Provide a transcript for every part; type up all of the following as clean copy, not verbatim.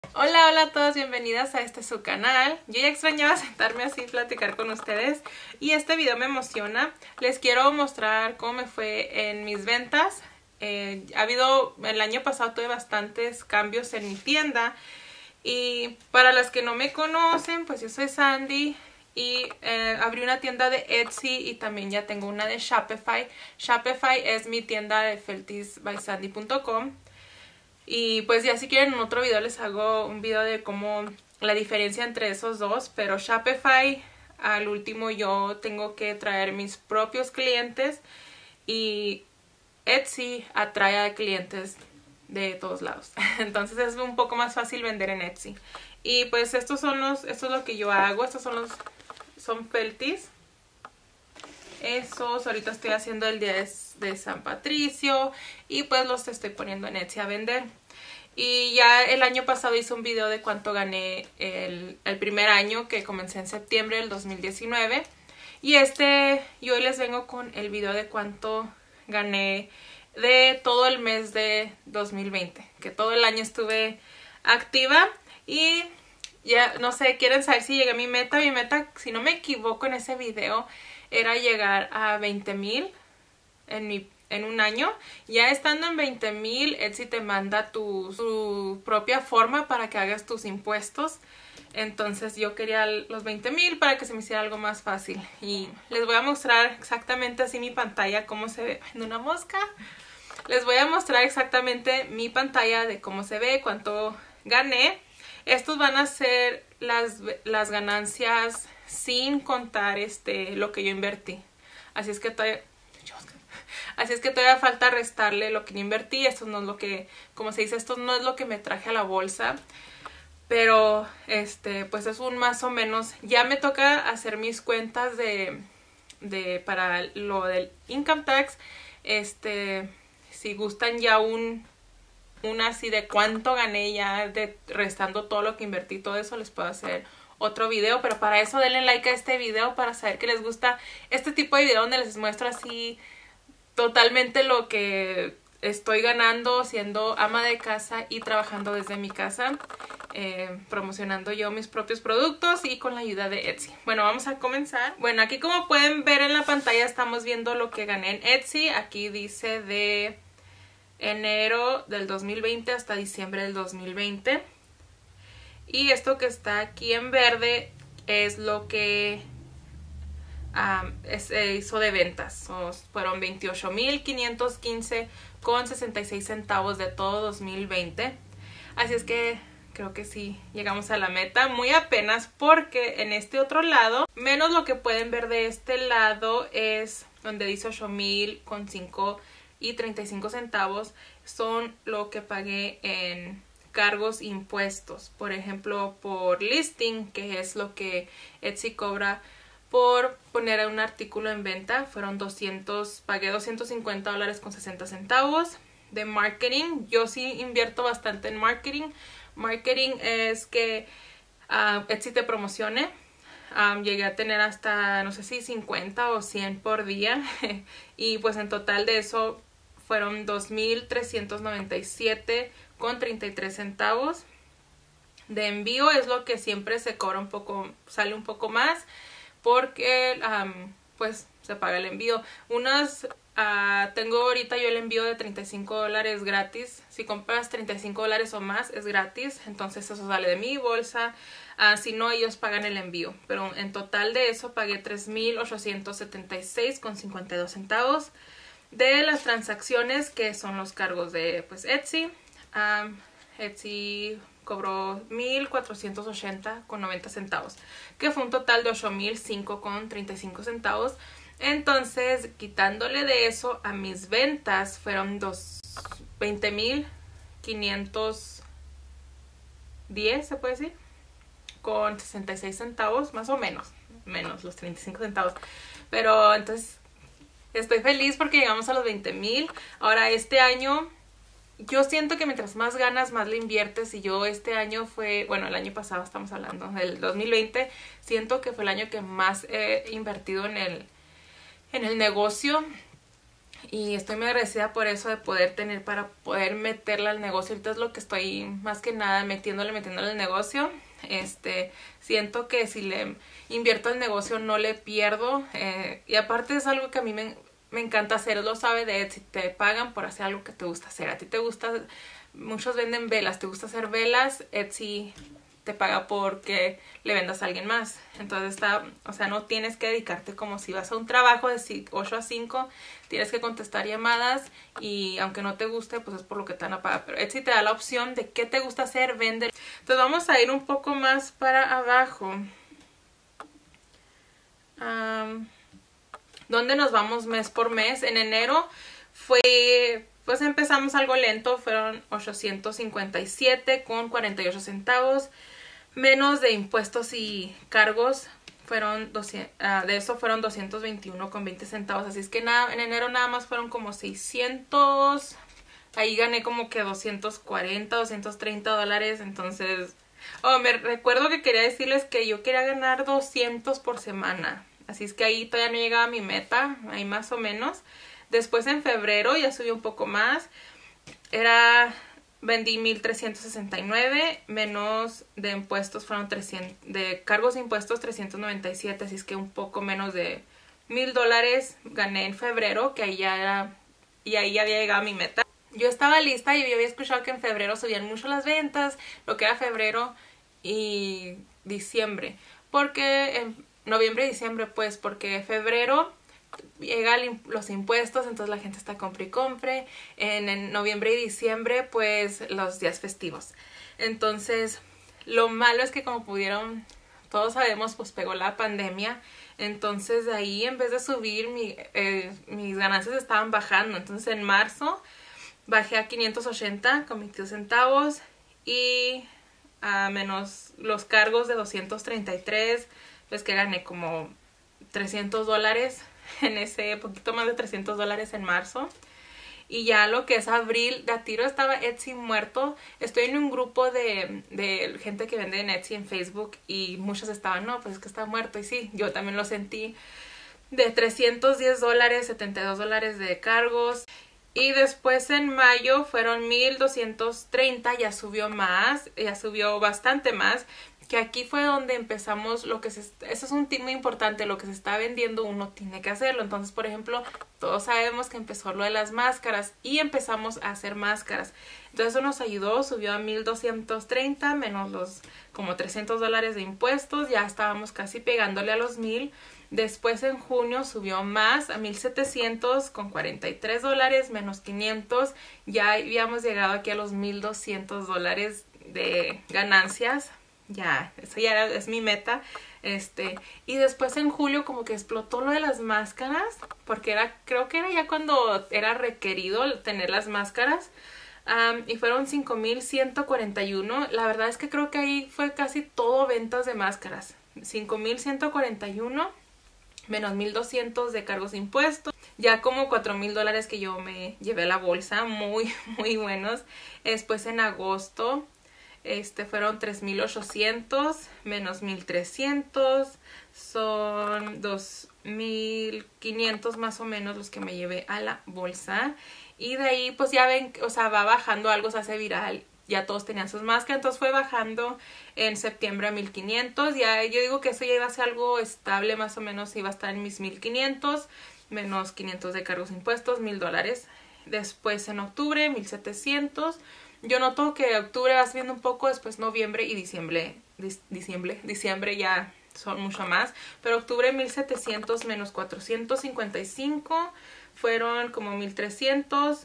Hola, hola a todos, bienvenidas a su canal. Yo ya extrañaba sentarme así y platicar con ustedes y este video me emociona. Les quiero mostrar cómo me fue en mis ventas. El año pasado tuve bastantes cambios en mi tienda y para las que no me conocen, pues yo soy Sandy y abrí una tienda de Etsy y también ya tengo una de Shopify. Shopify es mi tienda de feltisbysandy.com. Y pues ya si quieren en otro video les hago un video de cómo la diferencia entre esos dos. Pero Shopify, al último yo tengo que traer mis propios clientes y Etsy atrae a clientes de todos lados. Entonces es un poco más fácil vender en Etsy. Y pues esto es lo que yo hago. Son feltis. Ahorita estoy haciendo el día de San Patricio y pues los estoy poniendo en Etsy a vender. Y ya el año pasado hice un video de cuánto gané el primer año, que comencé en septiembre del 2019. Y yo hoy les vengo con el video de cuánto gané de todo el mes de 2020, que todo el año estuve activa. Y ya no sé, quieren saber si llegué a mi meta. Mi meta, si no me equivoco en ese video, era llegar a 20,000 en un año. Ya estando en 20,000, Etsy te manda tu propia forma para que hagas tus impuestos. Entonces yo quería los 20,000 para que se me hiciera algo más fácil. Y les voy a mostrar exactamente así mi pantalla, cómo se ve. ¿En una mosca? Les voy a mostrar exactamente mi pantalla de cómo se ve, cuánto gané. Estos van a ser las ganancias sin contar lo que yo invertí. Así es que todavía falta restarle lo que yo invertí. Esto no es lo que, como se dice, esto no es lo que me traje a la bolsa. Pero pues es un más o menos. Ya me toca hacer mis cuentas para lo del income tax. Si gustan ya un así de cuánto gané ya restando todo lo que invertí, todo eso, les puedo hacer otro video. Pero para eso denle like a este video para saber que les gusta este tipo de video donde les muestro así totalmente lo que estoy ganando siendo ama de casa y trabajando desde mi casa, promocionando yo mis propios productos y con la ayuda de Etsy. Bueno, vamos a comenzar. Bueno, aquí como pueden ver en la pantalla estamos viendo lo que gané en Etsy. Aquí dice de enero del 2020 hasta diciembre del 2020. Y esto que está aquí en verde es lo que se hizo de ventas. Fueron 28,515,66 centavos de todo 2020. Así es que creo que sí llegamos a la meta. Muy apenas, porque en este otro lado, menos lo que pueden ver de este lado es donde dice 8,005,35 centavos. Son lo que pagué en cargos, impuestos. Por ejemplo, por listing, que es lo que Etsy cobra por poner un artículo en venta, pagué $250,60. De marketing, yo sí invierto bastante en marketing. Marketing es que Etsy te promocione. Llegué a tener hasta, no sé si 50 o 100 por día. Y pues en total de eso fueron 2,397,33 centavos. De envío es lo que siempre se cobra sale un poco más, porque pues se paga el envío. Tengo ahorita yo el envío de $35 gratis. Si compras $35 o más es gratis, entonces eso sale de mi bolsa. Si no, ellos pagan el envío. Pero en total de eso pagué 3,876,52 centavos. De las transacciones, que son los cargos de pues Etsy, Etsy cobró 1,480,90 centavos, que fue un total de 8,005,35 centavos. Entonces, quitándole de eso a mis ventas, fueron 20,510, se puede decir, con 66 centavos, más o menos los 35 centavos. Pero entonces estoy feliz porque llegamos a los 20,000. Ahora este año, yo siento que mientras más ganas, más le inviertes. Y yo el año pasado, estamos hablando del 2020, siento que fue el año que más he invertido en el negocio. y estoy muy agradecida por eso de poder tener para poder meterla al negocio. Ahorita es lo que estoy más que nada metiéndole al negocio. Siento que si le invierto al negocio no le pierdo, y aparte es algo que a mí me encanta hacer, lo sabe de Etsy, te pagan por hacer algo que te gusta hacer. A ti te gusta, muchos venden velas, te gusta hacer velas, Etsy te paga porque le vendas a alguien más. Entonces o sea, no tienes que dedicarte como si vas a un trabajo de 8 a 5, tienes que contestar llamadas y aunque no te guste, pues es por lo que te van a pagar. Pero Etsy te da la opción de qué te gusta hacer, vender. Entonces vamos a ir un poco más para abajo. ¿Dónde nos vamos mes por mes? En enero pues empezamos algo lento, fueron 857 con 48 centavos, menos de impuestos y cargos fueron de eso fueron 221 con 20 centavos, así es que en enero nada más fueron como 600, ahí gané como que 240, 230 dólares, entonces me recuerdo que quería decirles que yo quería ganar 200 por semana, así es que ahí todavía no llegaba a mi meta, ahí más o menos. Después en febrero ya subí un poco más, vendí 1,369, menos de impuestos fueron 300, de cargos e impuestos 397, así es que un poco menos de $1,000 gané en febrero, que ahí ya había llegado a mi meta. Yo estaba lista y yo había escuchado que en febrero subían mucho las ventas, lo que era febrero y diciembre, porque en noviembre y diciembre, pues porque febrero llegan los impuestos, entonces la gente está compre y compre. En noviembre y diciembre, pues los días festivos. Entonces, lo malo es que como todos sabemos, pues pegó la pandemia. Entonces, de ahí en vez de subir, mis ganancias estaban bajando. Entonces, en marzo bajé a 580 con 22 centavos y a menos los cargos de 233, pues que gané como $300 en ese, poquito más de $300 en marzo. Y ya lo que es abril, de a tiro estaba Etsy muerto. Estoy en un grupo de gente que vende en Etsy en Facebook y muchos estaban, no, pues es que está muerto. Y sí, yo también lo sentí. De $310, $72 de cargos. Y después en mayo fueron 1,230, ya subió más, ya subió bastante más. Que aquí fue donde empezamos eso es un tip muy importante, lo que se está vendiendo uno tiene que hacerlo. Entonces, por ejemplo, todos sabemos que empezó lo de las máscaras y empezamos a hacer máscaras. Entonces eso nos ayudó, subió a 1,230 menos los como $300 de impuestos, ya estábamos casi pegándole a los 1,000. Después en junio subió más a 1,700 con $43 menos 500, ya habíamos llegado aquí a los $1,200 de ganancias. Ya, eso ya es mi meta. Y después en julio como que explotó lo de las máscaras, porque creo que era ya cuando era requerido tener las máscaras. Y fueron 5,141. La verdad es que creo que ahí fue casi todo ventas de máscaras. 5,141 menos 1,200 de cargos e impuestos. Ya como $4,000 que yo me llevé a la bolsa, muy, muy buenos. Después en agosto fueron 3,800 menos 1,300, son 2,500 más o menos los que me llevé a la bolsa. Y de ahí pues ya ven, o sea, va bajando algo, se hace viral, ya todos tenían sus máscaras, entonces fue bajando en septiembre a 1,500. Ya yo digo que eso ya iba a ser algo estable, más o menos iba a estar en mis 1,500 menos 500 de cargos e impuestos, $1,000. Después en octubre 1,700. Yo noto que octubre va subiendo un poco, después noviembre y diciembre ya son mucho más. Pero octubre 1,700 menos 455 fueron como 1,300.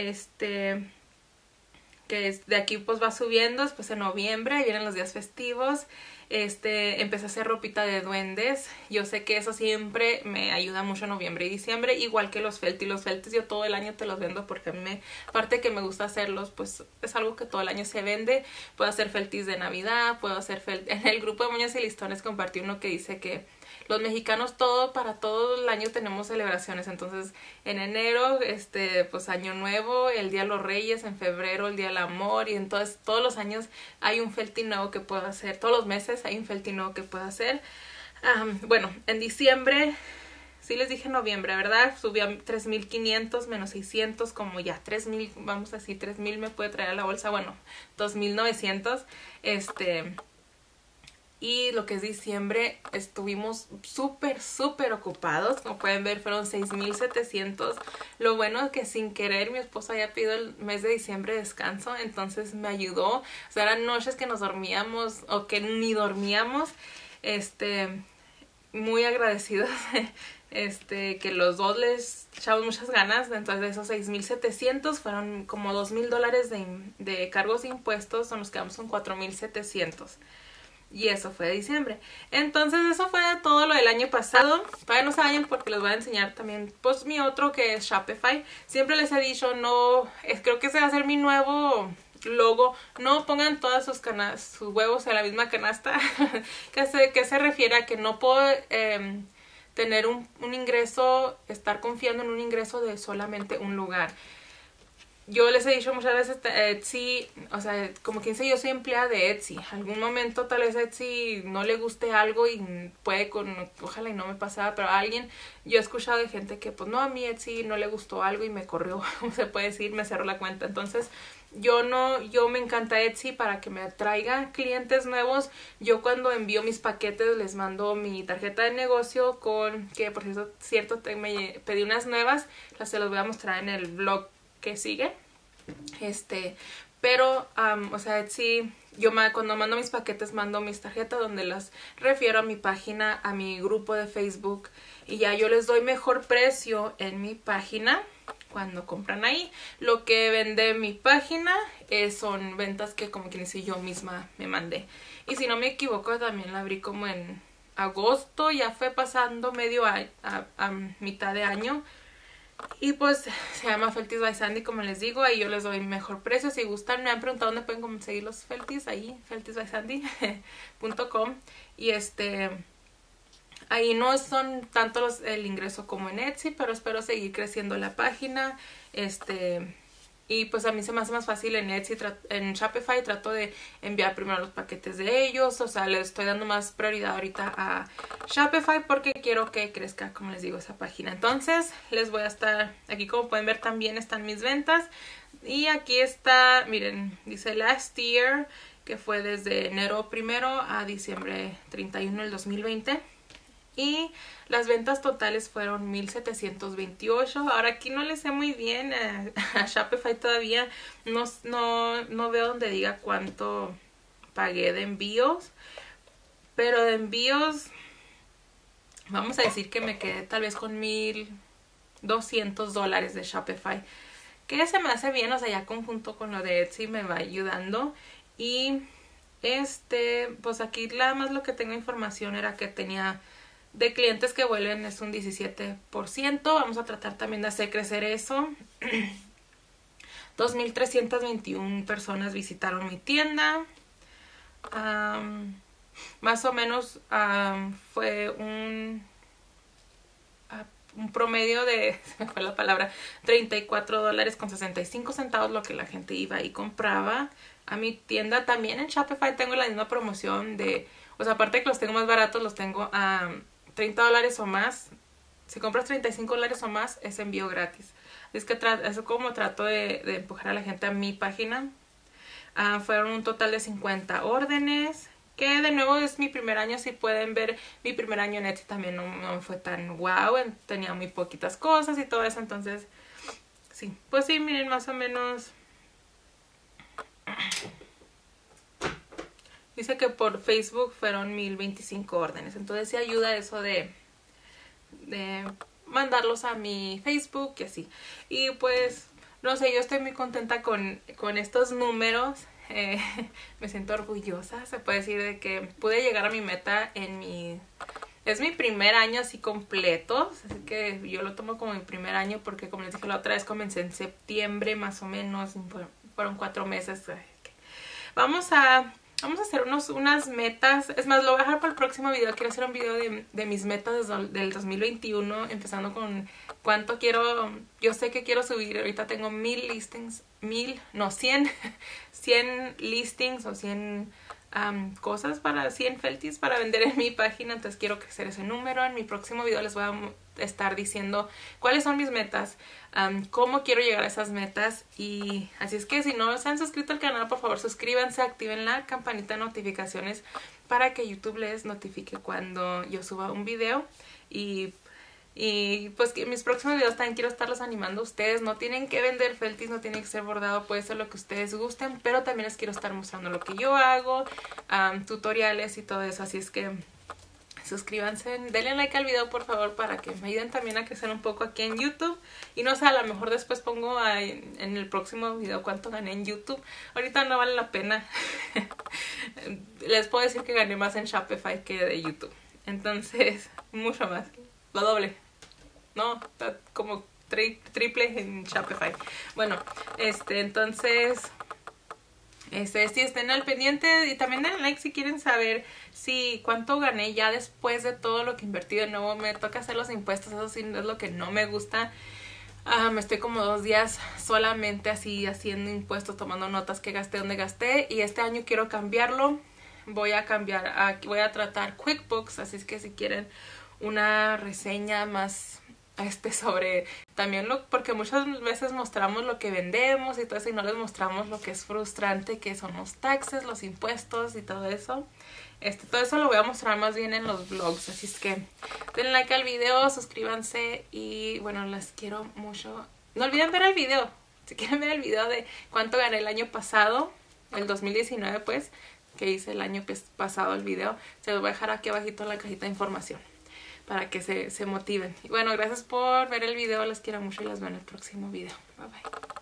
Que de aquí pues va subiendo. Después en noviembre, ahí vienen los días festivos. Empecé a hacer ropita de duendes. Yo sé que eso siempre me ayuda mucho en noviembre y diciembre, igual que los feltis. Los feltis yo todo el año te los vendo porque a mí aparte que me gusta hacerlos, pues es algo que todo el año se vende. Puedo hacer feltis de Navidad, puedo hacer en el grupo de moñas y listones compartí uno que dice que los mexicanos para todo el año tenemos celebraciones. Entonces en enero pues año nuevo, el día de los reyes, en febrero el día del amor, y entonces todos los años hay un felti nuevo que puedo hacer, todos los meses hay un felti nuevo que puedo hacer. Bueno, en diciembre sí les dije noviembre, ¿verdad? Subí a 3,500 menos 600, como ya 3,000, vamos a decir 3,000 me puede traer a la bolsa, bueno, 2,900, y lo que es diciembre estuvimos súper ocupados. Como pueden ver, fueron 6,700. Lo bueno es que sin querer mi esposo había pedido el mes de diciembre de descanso, entonces me ayudó. O sea, eran noches que nos dormíamos o que ni dormíamos. Muy agradecidos. Que los dos les echamos muchas ganas. Entonces de esos 6,700 fueron como $2,000 de cargos e impuestos. Nos quedamos con 4,700. Y eso fue de diciembre. Entonces eso fue todo lo del año pasado. Todavía no se vayan porque les voy a enseñar también pues mi otro, que es Shopify. Siempre les he dicho, creo que ese va a ser mi nuevo logo. No pongan todas sus huevos en la misma canasta. ¿Qué se refiere a que no puedo tener un ingreso, estar confiando en un ingreso de solamente un lugar? Yo les he dicho muchas veces, Etsy, o sea, como quien dice, yo soy empleada de Etsy. Algún momento tal vez a Etsy no le guste algo y ojalá y no me pasaba, pero a alguien, yo he escuchado de gente que pues no, a mí Etsy no le gustó algo y me corrió, como se puede decir, me cerró la cuenta. Entonces, yo me encanta Etsy para que me traiga clientes nuevos. Yo cuando envío mis paquetes les mando mi tarjeta de negocio que por cierto me pedí unas nuevas, se las voy a mostrar en el blog que sigue. Pero o sea, Etsy, cuando mando mis paquetes mando mis tarjetas donde las refiero a mi página, a mi grupo de Facebook, y ya yo les doy mejor precio en mi página cuando compran ahí. Lo que vende mi página son ventas que, como quien dice, yo misma me mandé. Y si no me equivoco, también la abrí como en agosto, ya fue pasando medio año, a mitad de año. Y pues se llama Felties by Sandy, como les digo. Ahí yo les doy mejor precio. Si gustan, me han preguntado dónde pueden conseguir los Felties. Ahí, feltiesbysandy.com. Y ahí no son tanto el ingreso como en Etsy, pero espero seguir creciendo la página. Y pues a mí se me hace más fácil en Etsy, en Shopify trato de enviar primero los paquetes de ellos. O sea, les estoy dando más prioridad ahorita a Shopify porque quiero que crezca, como les digo, esa página. Entonces, les voy a estar, aquí como pueden ver también están mis ventas. Y aquí está, miren, dice last year, que fue desde enero 1 a diciembre 31 del 2020. Y las ventas totales fueron 1,728. Ahora aquí no le sé muy bien a Shopify todavía. No veo donde diga cuánto pagué de envíos. Pero de envíos, vamos a decir que me quedé tal vez con $1,200 de Shopify. Que se me hace bien, o sea, ya conjunto con lo de Etsy me va ayudando. Y pues aquí nada más lo que tengo información era que tenía de clientes que vuelven es un 17%. Vamos a tratar también de hacer crecer eso. 2,321 personas visitaron mi tienda. Más o menos fue un promedio de, se me fue la palabra, $34.65 lo que la gente iba y compraba a mi tienda. También en Shopify tengo la misma promoción o sea, aparte de que los tengo más baratos, los tengo a $30 o más. Si compras $35 o más, es envío gratis. Es que eso como trato de empujar a la gente a mi página. Fueron un total de 50 órdenes. Que de nuevo es mi primer año. Si pueden ver, mi primer año en Etsy también no fue tan wow. Tenía muy poquitas cosas y todo eso. Entonces, sí. Pues sí, miren, más o menos. Dice que por Facebook fueron 1,025 órdenes. Entonces sí ayuda eso de mandarlos a mi Facebook y así. Y pues, no sé, yo estoy muy contenta con estos números. Me siento orgullosa, se puede decir, de que pude llegar a mi meta es mi primer año así completo, así que yo lo tomo como mi primer año porque, como les dije la otra vez, comencé en septiembre más o menos, fueron 4 meses. Vamos a hacer unas metas. Es más, lo voy a dejar para el próximo video. Quiero hacer un video de mis metas del 2021, empezando con cuánto quiero. Yo sé que quiero subir. Ahorita tengo 1,000 listings. 100 listings o 100 cosas 100 Felties para vender en mi página. Entonces quiero crecer ese número. En mi próximo video les voy a estar diciendo cuáles son mis metas, cómo quiero llegar a esas metas. Y así es que si no se han suscrito al canal, por favor suscríbanse, activen la campanita de notificaciones para que YouTube les notifique cuando yo suba un video. Y pues que mis próximos videos también quiero estarlos animando a ustedes. No tienen que vender feltis, no tienen que ser bordado, puede ser lo que ustedes gusten, pero también les quiero estar mostrando lo que yo hago, tutoriales y todo eso. Así es que suscríbanse, denle like al video por favor para que me ayuden también a crecer un poco aquí en YouTube. Y no sé, a lo mejor después pongo en el próximo video cuánto gané en YouTube. Ahorita no vale la pena. Les puedo decir que gané más en Shopify que de YouTube. Entonces, mucho más. Lo doble. No, como triple en Shopify. Bueno, entonces... sí, estén al pendiente y también den like si quieren saber cuánto gané ya después de todo lo que invertí. De nuevo me toca hacer los impuestos, eso sí es lo que no me gusta. Me estoy como 2 días solamente así haciendo impuestos, tomando notas que gasté, dónde gasté, y este año quiero cambiarlo. Voy a tratar QuickBooks, así es que si quieren una reseña más sobre también porque muchas veces mostramos lo que vendemos y todo eso y no les mostramos lo que es frustrante, que son los taxes, los impuestos y todo eso. Todo eso lo voy a mostrar más bien en los vlogs, así es que den like al video, suscríbanse y bueno, les quiero mucho. No olviden ver el video, si quieren ver el video de cuánto gané el año pasado, el 2019 pues, que hice el año pasado el video, se los voy a dejar aquí abajito en la cajita de información para que se motiven. Y bueno, gracias por ver el video, les quiero mucho y las veo en el próximo video. Bye bye.